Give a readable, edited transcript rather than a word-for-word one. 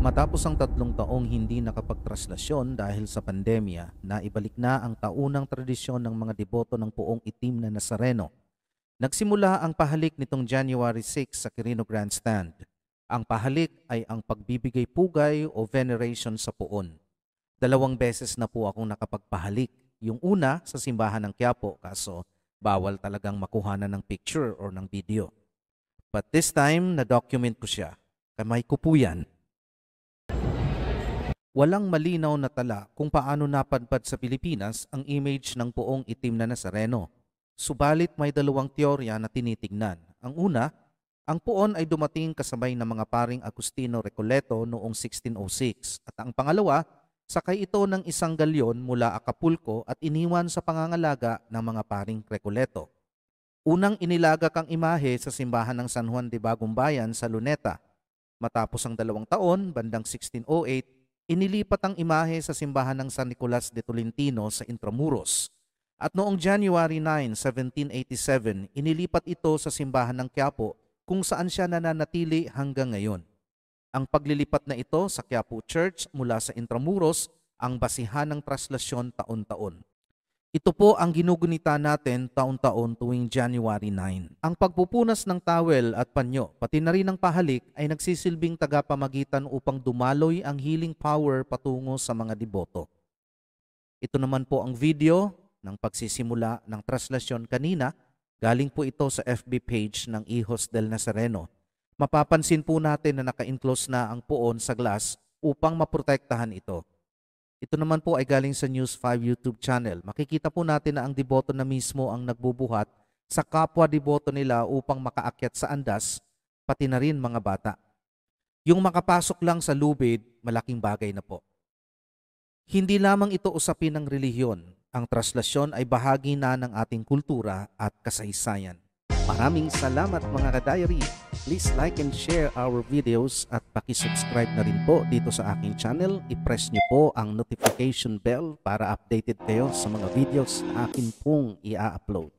Matapos ang 3 taong hindi nakapagtraslasyon dahil sa pandemya, naibalik na ang taunang tradisyon ng mga deboto ng Poong Itim na Nazareno. Nagsimula ang pahalik nitong January 6 sa Quirino Grandstand. Ang pahalik ay ang pagbibigay pugay o veneration sa poon. 2 beses na po akong nakapagpahalik. Yung una sa simbahan ng Quiapo, kaso bawal talagang makuhanan ng picture or ng video. But this time, na-document ko siya. Kamay ko po yan. Walang malinaw na tala kung paano napadpad sa Pilipinas ang image ng Poong Itim na Nazareno. Subalit may 2 teorya na tinitignan. Ang una, ang poon ay dumating kasabay ng mga paring Agustino Recoleto noong 1606 at ang pangalawa, sakay ito ng isang galyon mula Acapulco at iniwan sa pangangalaga ng mga paring Recoleto. Unang inilagak ang imahe sa simbahan ng San Juan de Bagumbayan sa Luneta. Matapos ang 2 taon, bandang 1608, inilipat ang imahe sa simbahan ng San Nicolas de Tolentino sa Intramuros. At noong January 9, 1787, inilipat ito sa simbahan ng Quiapo kung saan siya nananatili hanggang ngayon. Ang paglilipat na ito sa Quiapo Church mula sa Intramuros ang basihan ng traslasyon taon-taon. Ito po ang ginugunita natin taon-taon tuwing January 9. Ang pagpupunas ng towel at panyo, pati na rin ang pahalik ay nagsisilbing tagapamagitan upang dumaloy ang healing power patungo sa mga deboto. Ito naman po ang video ng pagsisimula ng traslasyon kanina. Galing po ito sa FB page ng Hijos del Nazareno. Mapapansin po natin na naka-enclose na ang poon sa glass upang maprotektahan ito. Ito naman po ay galing sa News 5 YouTube channel. Makikita po natin na ang deboto na mismo ang nagbubuhat sa kapwa deboto nila upang makaakyat sa andas, pati na rin mga bata. Yung makapasok lang sa lubid, malaking bagay na po. Hindi lamang ito usapin ng relihiyon. Ang traslasyon ay bahagi na ng ating kultura at kasaysayan. Maraming salamat mga ka-diary. Please like and share our videos at paki-subscribe na rin po dito sa aking channel. I-press nyo po ang notification bell para updated kayo sa mga videos na akin pong i-upload.